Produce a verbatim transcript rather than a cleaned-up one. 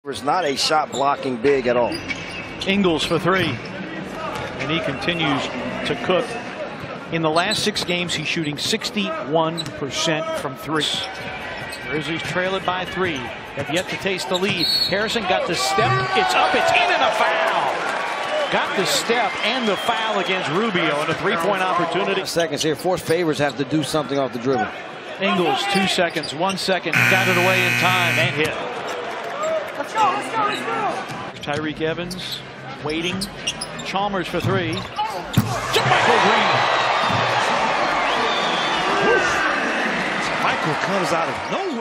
It's not a shot blocking big at all. Ingles for three. And he continues to cook. In the last six games, he's shooting sixty-one percent from three. Grizzlies trail it by three. Have yet to taste the lead. Harrison got the step. It's up. It's in and a foul. Got the step and the foul against Rubio and a three-point opportunity. Seconds here. Force Favors have to do something off the dribble. Ingles, two seconds, one second. Got it away in time and hit. Let's go, let's go, let's go. Tyreek Evans waiting. Chalmers for three. Michael Green. Michael comes out of nowhere.